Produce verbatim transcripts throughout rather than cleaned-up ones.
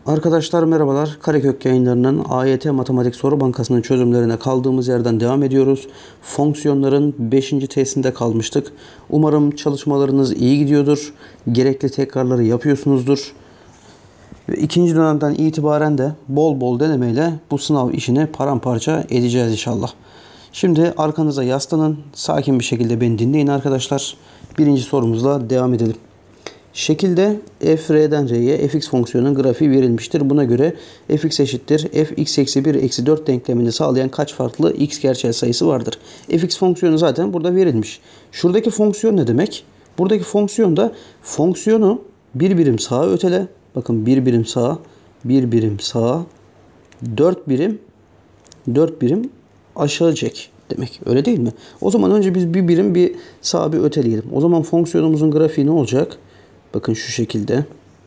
Arkadaşlar merhabalar. Karekök yayınlarının A Y T Matematik Soru Bankası'nın çözümlerine kaldığımız yerden devam ediyoruz. Fonksiyonların beşinci testinde kalmıştık. Umarım çalışmalarınız iyi gidiyordur. Gerekli tekrarları yapıyorsunuzdur. Ve ikinci dönemden itibaren de bol bol denemeyle bu sınav işini paramparça edeceğiz inşallah. Şimdi arkanıza yaslanın. Sakin bir şekilde beni dinleyin arkadaşlar. Birinci sorumuzla devam edelim. Şekilde f r'den r'ye fx fonksiyonunun grafiği verilmiştir. Buna göre fx eşittir fx eksi bir eksi dört denklemini sağlayan kaç farklı x gerçel sayısı vardır? Fx fonksiyonu zaten burada verilmiş. Şuradaki fonksiyon ne demek? Buradaki fonksiyon da fonksiyonu bir birim sağa ötele. Bakın bir birim sağa, bir birim sağa, dört birim, dört birim aşağı çek demek. Öyle değil mi? O zaman önce biz bir birim bir sağa bir öteleyelim. O zaman fonksiyonumuzun grafiği ne olacak? Bakın şu şekilde.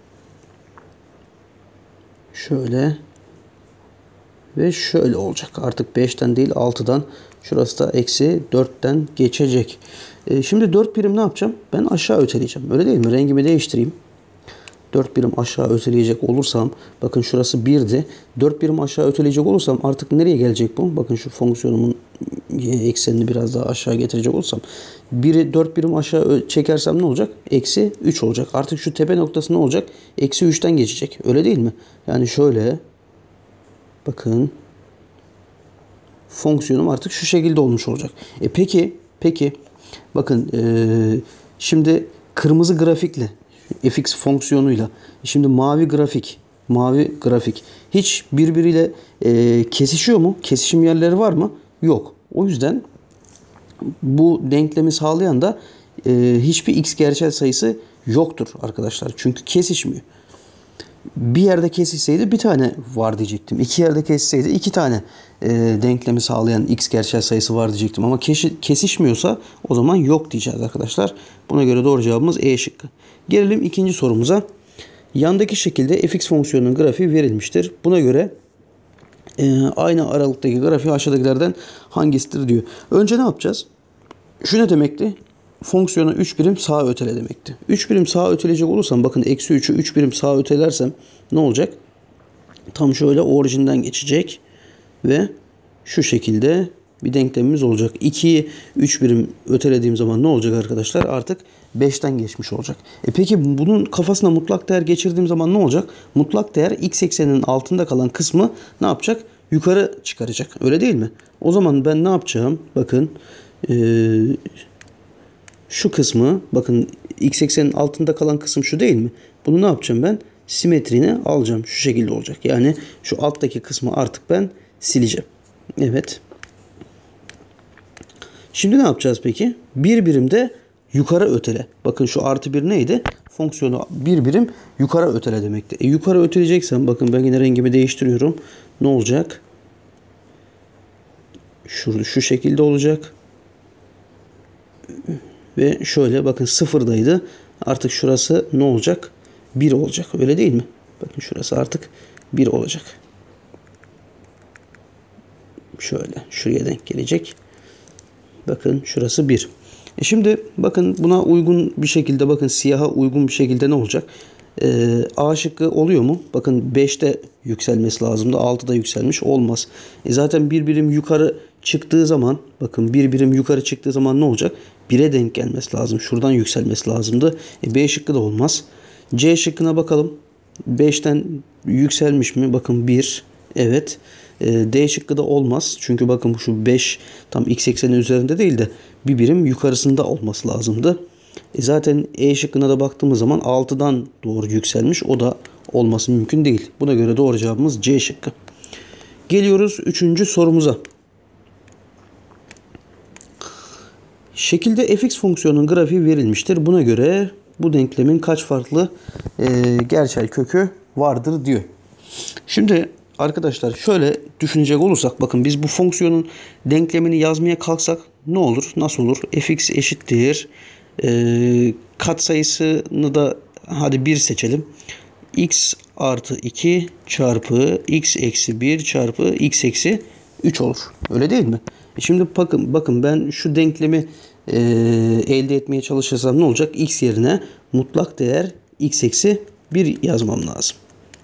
Şöyle. Ve şöyle olacak. Artık beşten değil altıdan. Şurası da eksi dörtten geçecek. E şimdi dört birim ne yapacağım? Ben aşağı öteleyeceğim. Öyle değil mi? Rengimi değiştireyim. dört birim aşağı öteleyecek olursam. Bakın şurası birdi. dört birim aşağı öteleyecek olursam artık nereye gelecek bu? Bakın şu fonksiyonumun eksenini biraz daha aşağı getirecek olursam. biri dört birim aşağı çekersem ne olacak? Eksi üç olacak. Artık şu tepe noktası ne olacak? Eksi üçten geçecek. Öyle değil mi? Yani şöyle. Bakın. Fonksiyonum artık şu şekilde olmuş olacak. E peki. Peki. Bakın. Ee, şimdi kırmızı grafikle. Fx fonksiyonuyla. Şimdi mavi grafik. Mavi grafik. Hiç birbiriyle e, kesişiyor mu? Kesişim yerleri var mı? Yok. O yüzden bu denklemi sağlayan da e, hiçbir x gerçel sayısı yoktur arkadaşlar. Çünkü kesişmiyor. Bir yerde kesişseydi bir tane var diyecektim. İki yerde kesişseydi iki tane e, denklemi sağlayan x gerçel sayısı var diyecektim. Ama kesişmiyorsa o zaman yok diyeceğiz arkadaşlar. Buna göre doğru cevabımız E şıkkı. Gelelim ikinci sorumuza. Yandaki şekilde fx fonksiyonunun grafiği verilmiştir. Buna göre e, aynı aralıktaki grafiği aşağıdakilerden hangisidir diyor. Önce ne yapacağız? Şu ne demekti? Fonksiyonu üç birim sağa ötele demekti. üç birim sağa öteleyecek olursam bakın eksi üçü üç birim sağa ötelersem ne olacak? Tam şöyle orijinden geçecek ve şu şekilde bir denklemimiz olacak. ikiyi üç birim ötelediğim zaman ne olacak arkadaşlar? Artık beşten geçmiş olacak. E peki bunun kafasına mutlak değer geçirdiğim zaman ne olacak? Mutlak değer x ekseninin altında kalan kısmı ne yapacak? Yukarı çıkaracak. Öyle değil mi? O zaman ben ne yapacağım? Bakın ee, şu kısmı bakın x eksenin altında kalan kısım şu değil mi? Bunu ne yapacağım ben? Simetriğini alacağım. Şu şekilde olacak. Yani şu alttaki kısmı artık ben sileceğim. Evet. Şimdi ne yapacağız peki? Bir birim de yukarı ötele. Bakın şu artı bir neydi? Fonksiyonu bir birim yukarı ötele demekti. E yukarı öteleyeceksem bakın ben yine rengimi değiştiriyorum. Ne olacak? Şu, şu şekilde olacak. Ve şöyle bakın sıfırdaydı. Artık şurası ne olacak? bir olacak. Öyle değil mi? Bakın şurası artık bir olacak. Şöyle şuraya denk gelecek. Bakın şurası bir. E şimdi bakın buna uygun bir şekilde bakın siyaha uygun bir şekilde ne olacak? Ee, A şıkkı oluyor mu? Bakın beşte yükselmesi lazımdı. altıda yükselmiş. Olmaz. E zaten bir birim yukarı çıktığı zaman bakın bir birim yukarı çıktığı zaman ne olacak? bire denk gelmesi lazım. Şuradan yükselmesi lazımdı. E B şıkkı da olmaz. C şıkkına bakalım. beşten yükselmiş mi? Bakın bir. Evet. E, D şıkkı da olmaz. Çünkü bakın şu beş tam x eksenin üzerinde değil de bir birim yukarısında olması lazımdı. E zaten E şıkkına da baktığımız zaman altıdan doğru yükselmiş. O da olması mümkün değil. Buna göre doğru cevabımız C şıkkı. Geliyoruz üçüncü sorumuza. Şekilde fx fonksiyonunun grafiği verilmiştir. Buna göre bu denklemin kaç farklı e, gerçel kökü vardır diyor. Şimdi arkadaşlar şöyle düşünecek olursak bakın biz bu fonksiyonun denklemini yazmaya kalksak ne olur? Nasıl olur? Fx eşittir. E, katsayısını da hadi bir seçelim. X artı iki çarpı x eksi bir çarpı x eksi üç olur. Öyle değil mi? E şimdi bakın bakın ben şu denklemi e, elde etmeye çalışırsam ne olacak? X yerine mutlak değer x eksi bir yazmam lazım.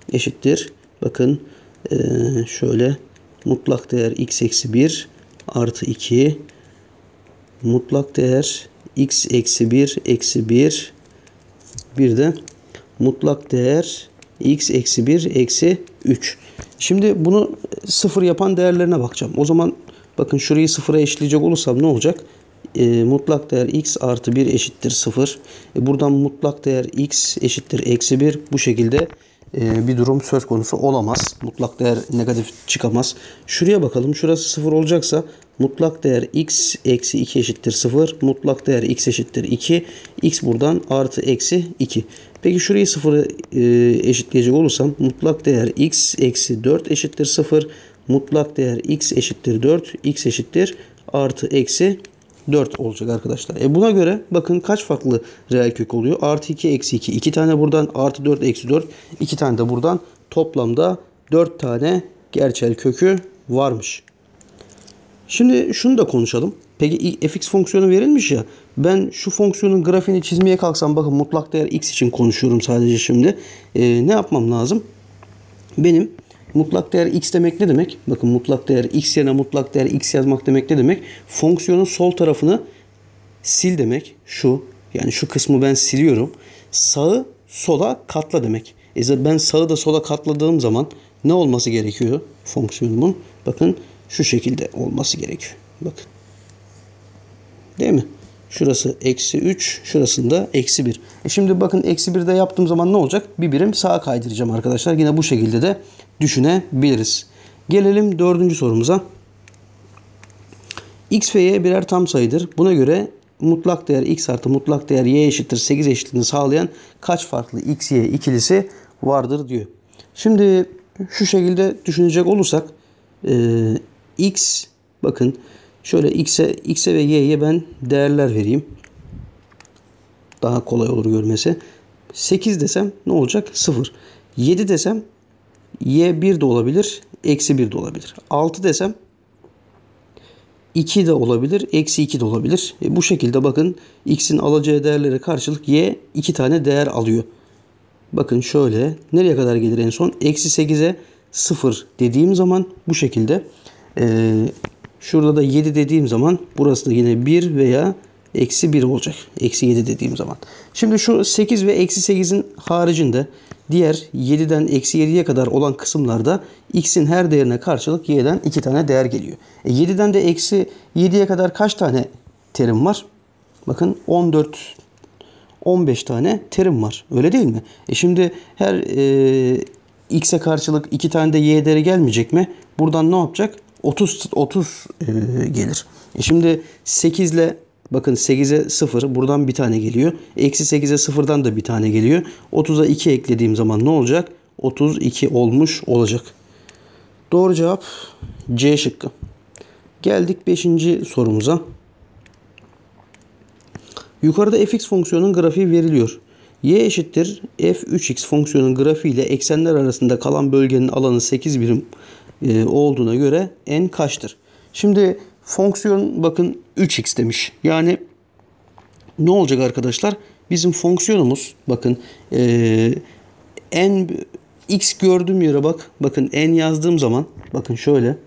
eşittir. Bakın ee, şöyle mutlak değer x eksi bir artı iki, mutlak değer x eksi bir eksi bir, bir de mutlak değer x eksi bir eksi üç. Şimdi bunu sıfır yapan değerlerine bakacağım. O zaman bakın şurayı sıfıra eşitleyecek olursam ne olacak? E, mutlak değer x artı bir eşittir sıfır. E, buradan mutlak değer x eşittir eksi bir. Bu şekilde e, bir durum söz konusu olamaz. Mutlak değer negatif çıkamaz. Şuraya bakalım. Şurası sıfır olacaksa mutlak değer x eksi iki eşittir sıfır. Mutlak değer x eşittir iki. X buradan artı eksi iki. Peki şurayı sıfıra e, eşitleyecek olursam mutlak değer x eksi dört eşittir sıfır. Mutlak değer x eşittir dört. X eşittir artı eksi dört olacak arkadaşlar. E buna göre bakın kaç farklı reel kök oluyor? Artı iki eksi iki. iki tane buradan, artı dört eksi dört. iki tane de buradan. Toplamda dört tane gerçel kökü varmış. Şimdi şunu da konuşalım. Peki fx fonksiyonu verilmiş ya. Ben şu fonksiyonun grafiğini çizmeye kalksam, bakın mutlak değer x için konuşuyorum sadece şimdi. Ee, ne yapmam lazım? Benim mutlak değer x demek ne demek? Bakın mutlak değer x yerine mutlak değer x yazmak demek ne demek? Fonksiyonun sol tarafını sil demek. Şu, yani şu kısmı ben siliyorum. Sağı sola katla demek. E ben sağı da sola katladığım zaman ne olması gerekiyor fonksiyonumun? Bakın şu şekilde olması gerekiyor. Bakın. Değil mi? Şurası eksi üç. Şurasında eksi bir. E şimdi bakın eksi birde yaptığım zaman ne olacak? Bir birim sağa kaydıracağım arkadaşlar. Yine bu şekilde de düşünebiliriz. Gelelim dördüncü sorumuza. X ve y birer tam sayıdır. Buna göre mutlak değer x artı mutlak değer y eşittir sekiz eşitliğini sağlayan kaç farklı x, y ikilisi vardır diyor. Şimdi şu şekilde düşünecek olursak e, x, bakın şöyle x'e x'e ve y'ye ben değerler vereyim. Daha kolay olur görmesi. sekiz desem ne olacak? sıfır. yedi desem y bir de olabilir, eksi bir de olabilir. altı desem iki de olabilir, eksi iki de olabilir. E bu şekilde bakın x'in alacağı değerlere karşılık y iki tane değer alıyor. Bakın şöyle nereye kadar gelir en son? Eksi sekize sıfır dediğim zaman bu şekilde. Ee, şurada da yedi dediğim zaman burası da yine bir veya eksi bir olacak. Eksi yedi dediğim zaman. Şimdi şu sekiz ve eksi sekizin haricinde diğer yediden eksi yediye kadar olan kısımlarda x'in her değerine karşılık y'den iki tane değer geliyor. E yediden de eksi yediye kadar kaç tane terim var? Bakın on dört on beş tane terim var. Öyle değil mi? E şimdi her e, x'e karşılık iki tane de y değeri gelmeyecek mi? Buradan ne yapacak? otuz otuz e, gelir. E şimdi sekiz ile bakın sekize sıfır buradan bir tane geliyor. Eksi sekize sıfırdan da bir tane geliyor. otuza iki eklediğim zaman ne olacak? otuz iki olmuş olacak. Doğru cevap C şıkkı. Geldik beşinci sorumuza. Yukarıda fx fonksiyonun grafiği veriliyor. Y eşittir f üç x fonksiyonun grafiği ile eksenler arasında kalan bölgenin alanı sekiz birim e, olduğuna göre n kaçtır? Şimdi fonksiyon bakın üç x demiş. Yani ne olacak arkadaşlar? Bizim fonksiyonumuz bakın e, n x gördüğüm yere bak. Bakın n yazdığım zaman bakın şöyle.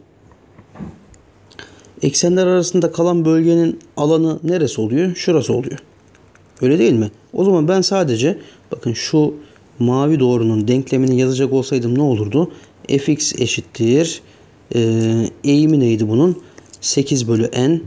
Eksenler arasında kalan bölgenin alanı neresi oluyor? Şurası oluyor. Öyle değil mi? O zaman ben sadece bakın şu mavi doğrunun denklemini yazacak olsaydım ne olurdu? Fx eşittir. E, eğimi neydi bunun? sekiz bölü n.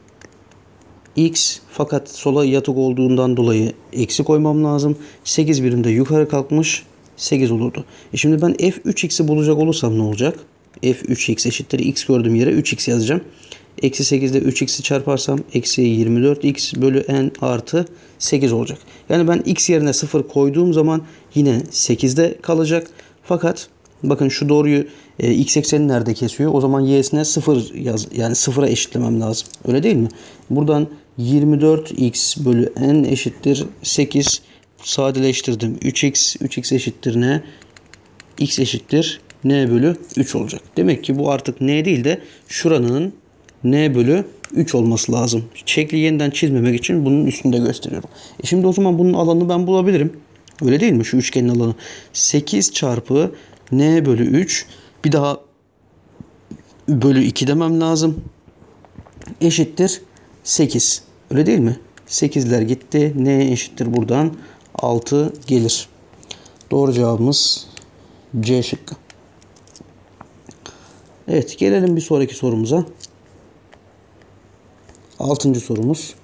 X fakat sola yatık olduğundan dolayı eksi koymam lazım. sekiz birimde yukarı kalkmış. sekiz olurdu. E şimdi ben f üç x'i bulacak olursam ne olacak? F üç x eşittir. X gördüğüm yere üç x yazacağım. Eksi sekiz ile üç x'i çarparsam eksi yirmi dört x bölü n artı sekiz olacak. Yani ben x yerine sıfır koyduğum zaman yine sekizde kalacak. Fakat bakın şu doğruyu e, x ekseni nerede kesiyor? O zaman y'sine sıfır yaz. Yani sıfıra eşitlemem lazım. Öyle değil mi? Buradan yirmi dört x bölü n eşittir sekiz. Sadeleştirdim. üç x. üç x eşittir ne? X eşittir n bölü üç olacak. Demek ki bu artık n değil de şuranın n bölü üç olması lazım. Şekli yeniden çizmemek için bunun üstünde gösteriyorum. E şimdi o zaman bunun alanını ben bulabilirim. Öyle değil mi? Şu üçgenin alanı. sekiz çarpı n bölü üç. Bir daha bölü iki demem lazım. Eşittir sekiz. Öyle değil mi? sekizler gitti. N eşittir buradan altı gelir. Doğru cevabımız C şıkkı. Evet, gelelim bir sonraki sorumuza. Altıncı sorumuz.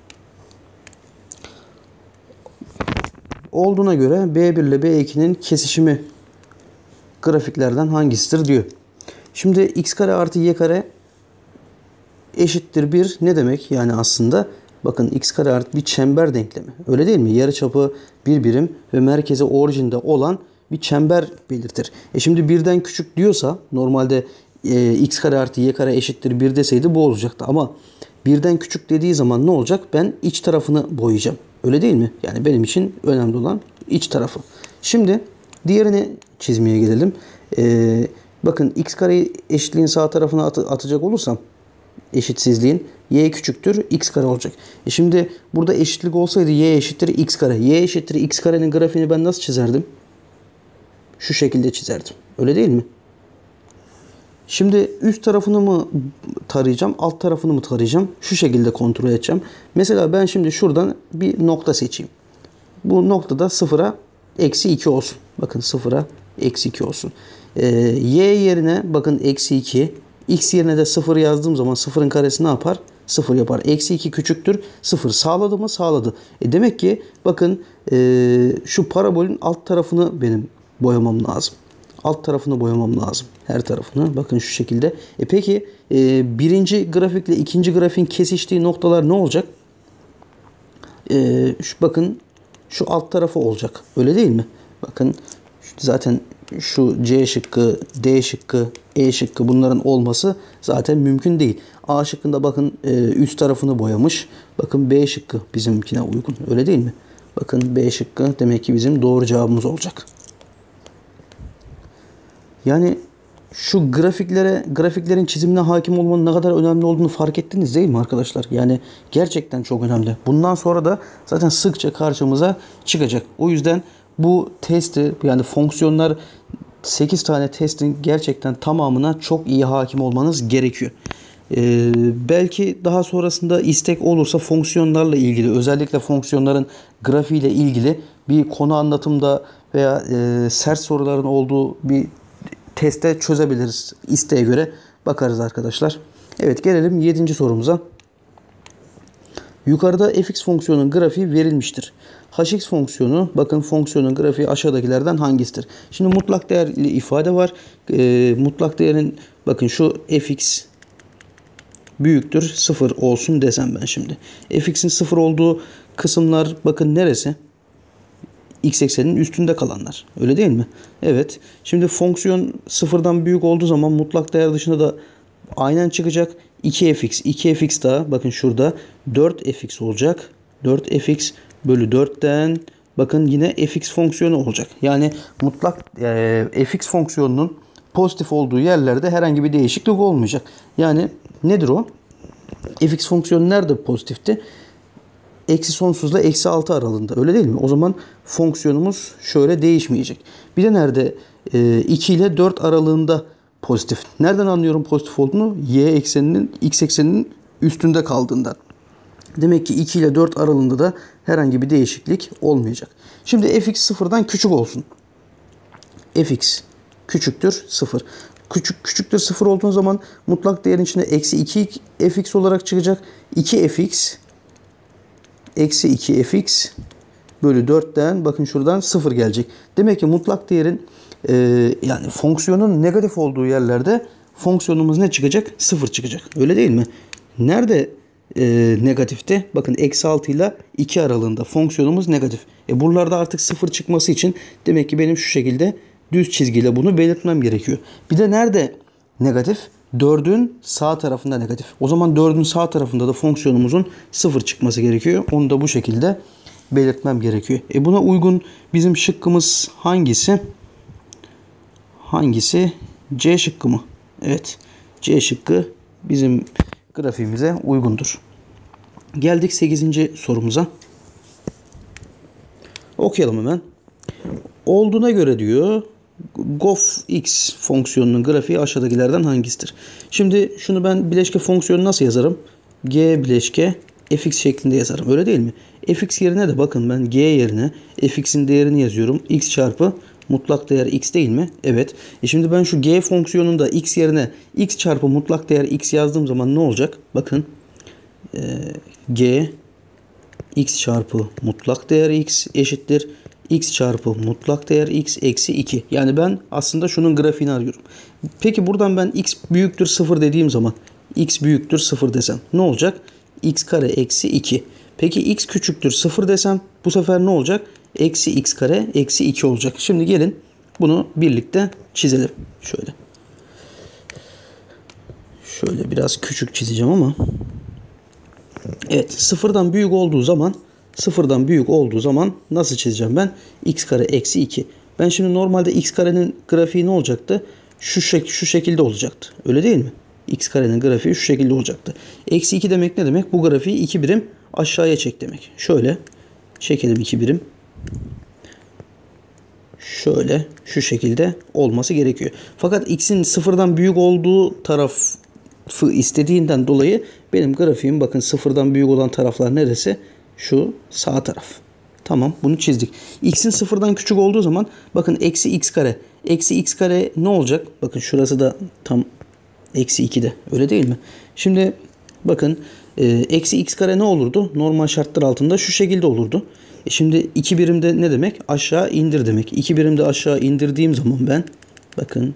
Olduğuna göre B bir ile B iki'nin kesişimi grafiklerden hangisidir diyor. Şimdi x kare artı y kare eşittir bir ne demek? Yani aslında bakın x kare artı bir çember denklemi. Öyle değil mi? Yarıçapı bir birim ve merkezi orijinde olan bir çember belirtir. E şimdi birden küçük diyorsa normalde e, x kare artı y kare eşittir bir deseydi bu olacaktı. Ama birden küçük dediği zaman ne olacak? Ben iç tarafını boyayacağım. Öyle değil mi? Yani benim için önemli olan iç tarafı. Şimdi diğerini çizmeye gelelim. Ee, bakın x kareyi eşitliğin sağ tarafına at atacak olursam eşitsizliğin y küçüktür x kare olacak. E şimdi burada eşitlik olsaydı y eşittir x kare. Y eşittir x karenin grafiğini ben nasıl çizerdim? Şu şekilde çizerdim. Öyle değil mi? Şimdi üst tarafını mı tarayacağım, alt tarafını mı tarayacağım? Şu şekilde kontrol edeceğim. Mesela ben şimdi şuradan bir nokta seçeyim. Bu noktada sıfıra eksi iki olsun. Bakın sıfıra eksi iki olsun. Ee, y yerine bakın eksi iki. X yerine de sıfır yazdığım zaman sıfırın karesi ne yapar? sıfır yapar. Eksi iki küçüktür. sıfır sağladı mı? Sağladı. E demek ki bakın e, şu parabolün alt tarafını benim boyamam lazım. Alt tarafını boyamam lazım. Her tarafını. Bakın şu şekilde. E peki e, birinci grafikle ikinci grafiğin kesiştiği noktalar ne olacak? E, şu, bakın şu alt tarafı olacak. Öyle değil mi? Bakın zaten şu C şıkkı, D şıkkı, E şıkkı bunların olması zaten mümkün değil. A şıkkında bakın e, üst tarafını boyamış. Bakın B şıkkı bizimkine uygun. Öyle değil mi? Bakın B şıkkı demek ki bizim doğru cevabımız olacak. Yani şu grafiklere, grafiklerin çizimine hakim olmanın ne kadar önemli olduğunu fark ettiniz değil mi arkadaşlar? Yani gerçekten çok önemli. Bundan sonra da zaten sıkça karşımıza çıkacak. O yüzden bu testi yani fonksiyonlar sekiz tane testin gerçekten tamamına çok iyi hakim olmanız gerekiyor. Ee, belki daha sonrasında istek olursa fonksiyonlarla ilgili özellikle fonksiyonların grafiğiyle ilgili bir konu anlatımda veya e, sert soruların olduğu bir teste çözebiliriz. İsteğe göre bakarız arkadaşlar. Evet gelelim yedinci sorumuza. Yukarıda fx fonksiyonun grafiği verilmiştir. Hx fonksiyonu bakın fonksiyonun grafiği aşağıdakilerden hangisidir? Şimdi mutlak değerli ifade var. E, mutlak değerin bakın şu fx büyüktür sıfır olsun desem ben şimdi. Fx'in sıfır olduğu kısımlar bakın neresi? X ekseninin üstünde kalanlar. Öyle değil mi? Evet. Şimdi fonksiyon sıfırdan büyük olduğu zaman mutlak değer dışında da aynen çıkacak. iki fx. iki fx daha bakın şurada dört fx olacak. dört fx bölü dörtten bakın yine fx fonksiyonu olacak. Yani mutlak e, fx fonksiyonunun pozitif olduğu yerlerde herhangi bir değişiklik olmayacak. Yani nedir o? Fx fonksiyonu nerede pozitifti? Eksi sonsuzla eksi altı aralığında. Öyle değil mi? O zaman fonksiyonumuz şöyle değişmeyecek. Bir de nerede? E, iki ile dört aralığında pozitif. Nereden anlıyorum pozitif olduğunu? Y ekseninin x ekseninin üstünde kaldığından. Demek ki iki ile dört aralığında da herhangi bir değişiklik olmayacak. Şimdi fx sıfırdan küçük olsun. Fx küçüktür sıfır. Küçük küçüktür sıfır olduğu zaman mutlak değerin içinde eksi iki fx olarak çıkacak. iki fx eksi iki fx bölü dörtten bakın şuradan sıfır gelecek. Demek ki mutlak değerin e, yani fonksiyonun negatif olduğu yerlerde fonksiyonumuz ne çıkacak? sıfır çıkacak. Öyle değil mi? Nerede e, negatifte? Bakın eksi altı ile iki aralığında fonksiyonumuz negatif. E buralarda artık sıfır çıkması için demek ki benim şu şekilde düz çizgiyle bunu belirtmem gerekiyor. Bir de nerede negatif? dördün sağ tarafında negatif. O zaman dördün sağ tarafında da fonksiyonumuzun sıfır çıkması gerekiyor. Onu da bu şekilde belirtmem gerekiyor. E buna uygun bizim şıkkımız hangisi? Hangisi? C şıkkı mı? Evet. C şıkkı bizim grafiğimize uygundur. Geldik sekizinci sorumuza. Okuyalım hemen. Olduğuna göre diyor gof x fonksiyonunun grafiği aşağıdakilerden hangisidir? Şimdi şunu ben bileşke fonksiyonu nasıl yazarım? G bileşke fx şeklinde yazarım. Öyle değil mi? Fx yerine de bakın ben g yerine fx'in değerini yazıyorum. X çarpı mutlak değer x değil mi? Evet. E şimdi ben şu g fonksiyonunda x yerine x çarpı mutlak değer x yazdığım zaman ne olacak? Bakın e, g x çarpı mutlak değer x eşittir x çarpı mutlak değer x eksi iki. Yani ben aslında şunun grafiğini arıyorum. Peki buradan ben x büyüktür sıfır dediğim zaman x büyüktür sıfır desem ne olacak? X kare eksi iki. Peki x küçüktür sıfır desem bu sefer ne olacak? Eksi x kare eksi iki olacak. Şimdi gelin bunu birlikte çizelim. Şöyle. Şöyle biraz küçük çizeceğim ama. Evet, sıfırdan büyük olduğu zaman sıfırdan büyük olduğu zaman nasıl çizeceğim ben? X kare eksi iki. Ben şimdi normalde x karenin grafiği ne olacaktı? Şu, şek şu şekilde olacaktı. Öyle değil mi? X karenin grafiği şu şekilde olacaktı. Eksi iki demek ne demek? Bu grafiği iki birim aşağıya çek demek. Şöyle çekelim iki birim. Şöyle şu şekilde olması gerekiyor. Fakat x'in sıfırdan büyük olduğu tarafı istediğinden dolayı benim grafiğim bakın sıfırdan büyük olan taraflar neresi? Şu sağ taraf. Tamam, bunu çizdik. X'in sıfırdan küçük olduğu zaman bakın eksi x kare. Eksi x kare ne olacak? Bakın şurası da tam eksi ikide. Öyle değil mi? Şimdi bakın e, eksi x kare ne olurdu? Normal şartlar altında şu şekilde olurdu. E şimdi iki birimde ne demek? Aşağı indir demek. iki birimde aşağı indirdiğim zaman ben bakın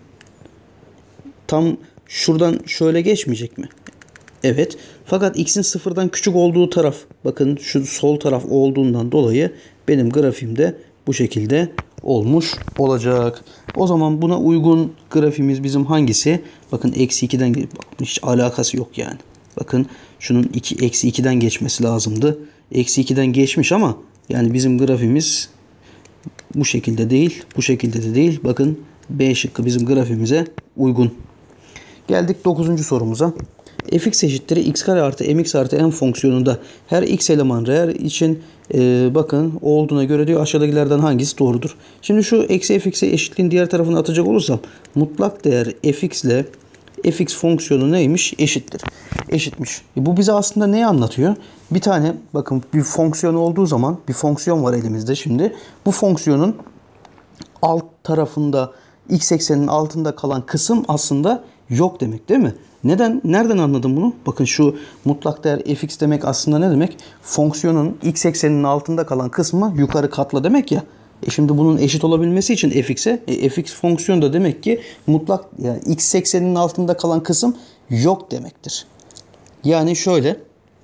tam şuradan şöyle geçmeyecek mi? Evet. Fakat x'in sıfırdan küçük olduğu taraf bakın şu sol taraf olduğundan dolayı benim grafiğimde bu şekilde olmuş olacak. O zaman buna uygun grafiğimiz bizim hangisi? Bakın eksi ikiden hiç alakası yok yani. Bakın şunun iki, eksi ikiden geçmesi lazımdı. Eksi ikiden geçmiş ama yani bizim grafiğimiz bu şekilde değil. Bu şekilde de değil. Bakın B şıkkı bizim grafiğimize uygun. Geldik dokuzuncu sorumuza. Fx eşittir x kare artı mx artı n fonksiyonunda her x eleman reel için e, bakın olduğuna göre diyor aşağıdakilerden hangisi doğrudur? Şimdi şu eksi fx'e eşitliğin diğer tarafını atacak olursam mutlak değer fx ile fx fonksiyonu neymiş? Eşittir. Eşitmiş. E, bu bize aslında neyi anlatıyor? Bir tane bakın bir fonksiyon olduğu zaman bir fonksiyon var elimizde şimdi. Bu fonksiyonun alt tarafında x ekseninin altında kalan kısım aslında yok demek değil mi? Neden? Nereden anladım bunu? Bakın şu mutlak değer fx demek aslında ne demek? Fonksiyonun x ekseninin altında kalan kısmı yukarı katla demek ya. E şimdi bunun eşit olabilmesi için fx'e e, fx fonksiyonu da demek ki mutlak yani x ekseninin altında kalan kısım yok demektir. Yani şöyle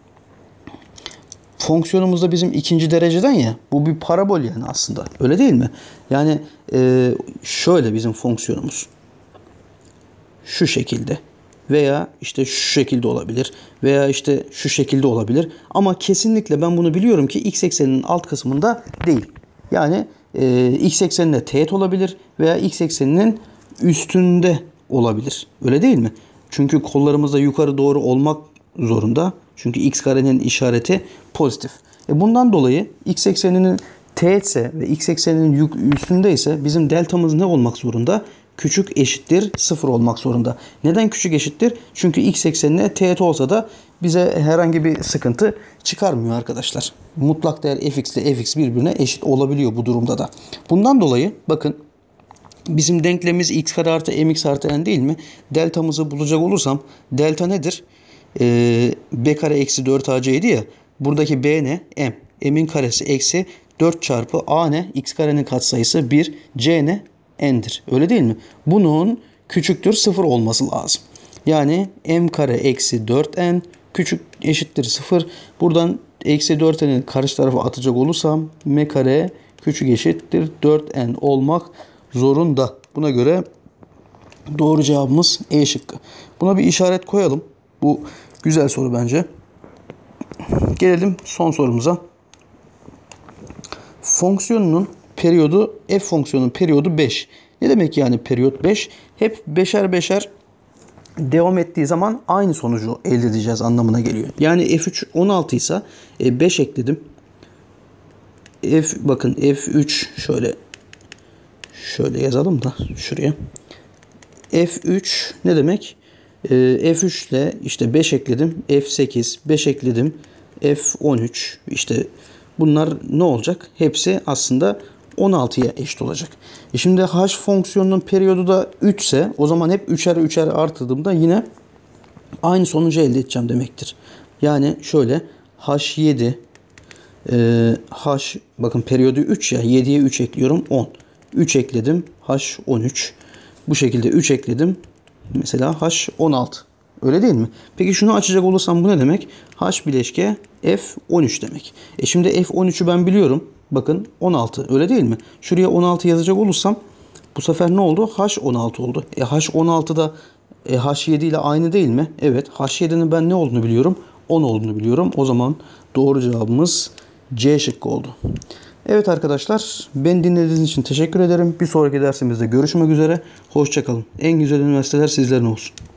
fonksiyonumuz da bizim ikinci dereceden ya. Bu bir parabol yani aslında. Öyle değil mi? Yani e, şöyle bizim fonksiyonumuz. Şu şekilde. Veya işte şu şekilde olabilir. Veya işte şu şekilde olabilir. Ama kesinlikle ben bunu biliyorum ki x ekseninin alt kısmında değil. Yani e, x ekseninde teğet olabilir. Veya x ekseninin üstünde olabilir. Öyle değil mi? Çünkü kollarımız da yukarı doğru olmak zorunda. Çünkü x karenin işareti pozitif. E bundan dolayı x ekseninin teğetse ve x ekseninin üstündeyse bizim deltamız ne olmak zorunda? Küçük eşittir sıfır olmak zorunda. Neden küçük eşittir? Çünkü x eksenine teğet olsa da bize herhangi bir sıkıntı çıkarmıyor arkadaşlar. Mutlak değer fx ile fx birbirine eşit olabiliyor bu durumda da. Bundan dolayı bakın bizim denklemimiz x kare artı mx artı n değil mi? Deltamızı bulacak olursam delta nedir? Ee, b kare eksi dört a c'ydi ya. Buradaki b ne? M. M'in karesi eksi dört çarpı a ne? X karenin katsayısı bir. C ne? N'dir. Öyle değil mi? Bunun küçüktür sıfır olması lazım. Yani m kare eksi dört n küçük eşittir sıfır. Buradan eksi dört n'in karşı tarafa atacak olursam m kare küçük eşittir dört n olmak zorunda. Buna göre doğru cevabımız E şıkkı. Buna bir işaret koyalım. Bu güzel soru bence. Gelelim son sorumuza. Fonksiyonunun periyodu f fonksiyonunun periyodu beş. Ne demek yani periyot beş? Hep beşer beşer devam ettiği zaman aynı sonucu elde edeceğiz anlamına geliyor. Yani f üç on altı ise beş ekledim. F bakın f üç şöyle Şöyle yazalım da şuraya. F üç ne demek? Ee, F üç ile işte beş ekledim. F sekiz, beş ekledim. F on üç. İşte bunlar ne olacak? Hepsi aslında on altıya eşit olacak. E şimdi h fonksiyonunun periyodu da üç ise o zaman hep üçer üçer artırdığımda yine aynı sonucu elde edeceğim demektir. Yani şöyle h yedi e, h bakın periyodu üç ya, yediye üç ekliyorum, on. üç ekledim, h on üç. Bu şekilde üç ekledim. Mesela h on altı. Öyle değil mi? Peki şunu açacak olursam bu ne demek? H bileşke f on üç demek. E şimdi f on üçü ben biliyorum. Bakın on altı. Öyle değil mi? Şuraya on altı yazacak olursam bu sefer ne oldu? H on altı oldu. E H on altı da e, H yedi ile aynı değil mi? Evet. H yedi'nin ben ne olduğunu biliyorum? on olduğunu biliyorum. O zaman doğru cevabımız C şıkkı oldu. Evet arkadaşlar, beni dinlediğiniz için teşekkür ederim. Bir sonraki dersimizde görüşmek üzere. Hoşça kalın. En güzel üniversiteler sizlerin olsun.